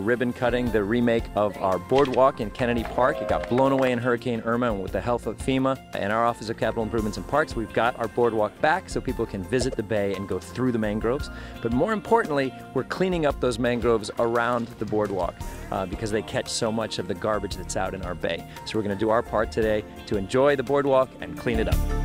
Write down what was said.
ribbon cutting the remake of our boardwalk in Kennedy Park. It got blown away in Hurricane Irma, and with the help of FEMA and our Office of Capital Improvements and Parks, we've got our boardwalk back so people can visit the bay and go through the mangroves. But more importantly, we're cleaning up those mangroves around the boardwalk because they catch so much of the garbage that's out in our bay. So we're going to do our part today to enjoy the boardwalk and clean it up.